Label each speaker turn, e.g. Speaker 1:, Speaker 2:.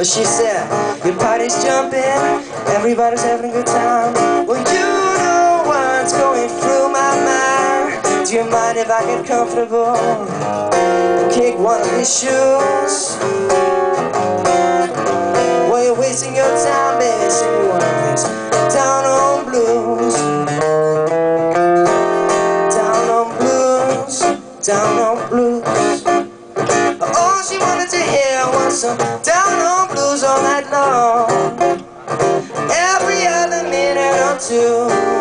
Speaker 1: She said, your party's jumping, everybody's having a good time. Well, you know what's going through my mind. Do you mind if I get comfortable and kick one of these shoes? Well, you're wasting your time, baby, sing me one of these down-home blues. Down-home blues, down-home blues. All she wanted to hear was some down-home blues all night long. Every other minute or two.